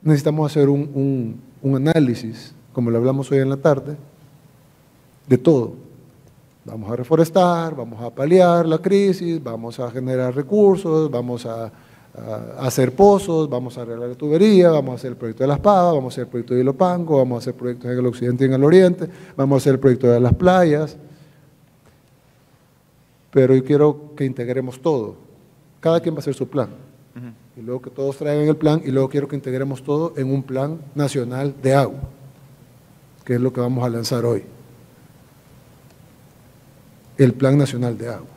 necesitamos hacer un análisis, como lo hablamos hoy en la tarde, de todo. Vamos a reforestar, vamos a paliar la crisis, vamos a generar recursos, vamos a hacer pozos, vamos a arreglar la tubería, vamos a hacer el proyecto de Las Pavas, vamos a hacer el proyecto de Ilopango, vamos a hacer proyectos en el occidente y en el oriente, vamos a hacer el proyecto de las playas. Pero yo quiero que integremos todo. Cada quien va a hacer su plan. Y luego que todos traigan el plan, y luego quiero que integremos todo en un plan nacional de agua, que es lo que vamos a lanzar hoy. El Plan Nacional de Agua,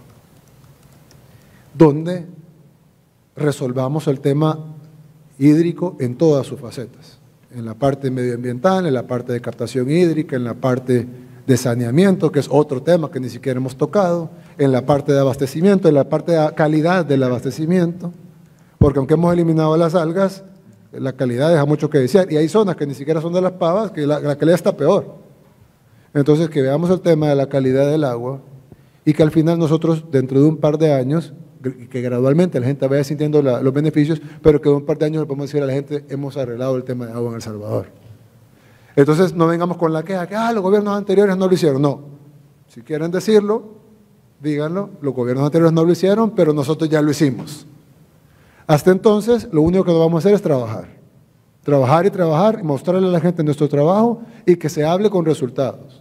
donde resolvamos el tema hídrico en todas sus facetas, en la parte medioambiental, en la parte de captación hídrica, en la parte de saneamiento, que es otro tema que ni siquiera hemos tocado, en la parte de abastecimiento, en la parte de calidad del abastecimiento, porque aunque hemos eliminado las algas, la calidad deja mucho que desear, y hay zonas que ni siquiera son de Las Pavas, que la calidad está peor. Entonces, que veamos el tema de la calidad del agua, y que al final nosotros, dentro de un par de años, que gradualmente la gente vaya sintiendo los beneficios, pero que en un par de años le podemos decir a la gente, hemos arreglado el tema de agua en El Salvador. Entonces, no vengamos con la queja, que los gobiernos anteriores no lo hicieron. No, si quieren decirlo, díganlo, los gobiernos anteriores no lo hicieron, pero nosotros ya lo hicimos. Hasta entonces, lo único que vamos a hacer es trabajar. Trabajar y trabajar, y mostrarle a la gente nuestro trabajo y que se hable con resultados.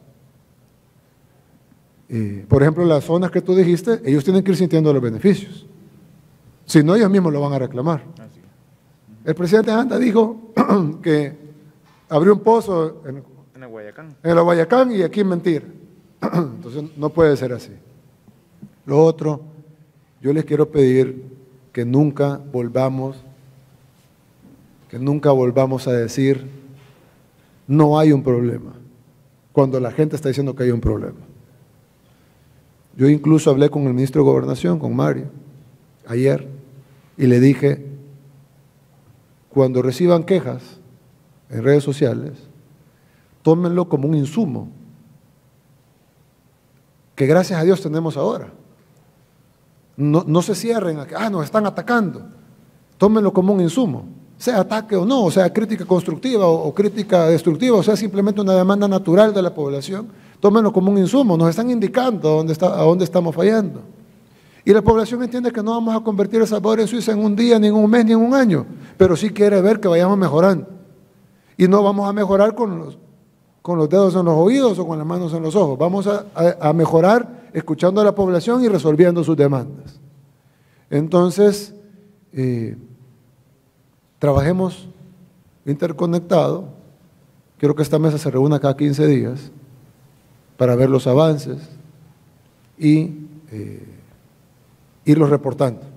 Por ejemplo, las zonas que tú dijiste, ellos tienen que ir sintiendo los beneficios. Si no, ellos mismos lo van a reclamar. El presidente Anda dijo que abrió un pozo en el Guayacán y aquí mentira. Entonces, no puede ser así. Lo otro, yo les quiero pedir que nunca volvamos a decir no hay un problema, cuando la gente está diciendo que hay un problema. Yo incluso hablé con el ministro de Gobernación, con Mario, ayer, y le dije, cuando reciban quejas en redes sociales, tómenlo como un insumo, que gracias a Dios tenemos ahora. No se cierren a que, nos están atacando. Tómenlo como un insumo, sea ataque o no, o sea crítica constructiva o crítica destructiva, o sea simplemente una demanda natural de la población. Tómenlo como un insumo, nos están indicando a dónde estamos fallando. Y la población entiende que no vamos a convertir a El Salvador en Suiza en un día, ni en un mes, ni en un año, pero sí quiere ver que vayamos mejorando. Y no vamos a mejorar con los dedos en los oídos o con las manos en los ojos, vamos a mejorar escuchando a la población y resolviendo sus demandas. Entonces, trabajemos interconectado. Quiero que esta mesa se reúna cada 15 días para ver los avances y irlos reportando.